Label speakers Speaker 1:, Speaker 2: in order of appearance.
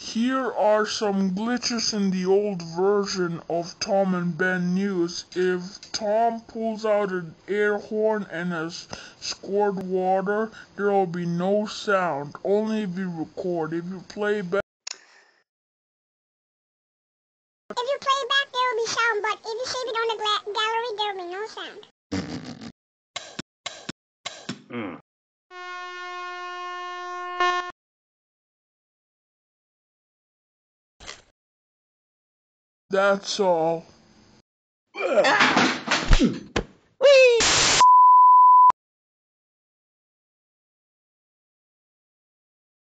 Speaker 1: Here are some glitches in the old version of Tom and Ben News. If Tom pulls out an air horn and has scored water, there will be no sound, only if you record. If you play back,
Speaker 2: there will be sound, but if you save it on the gallery, there will be no sound.
Speaker 1: that's all.